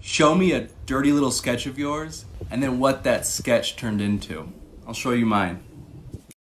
Show me a dirty little sketch of yours, and then what that sketch turned into. I'll show you mine.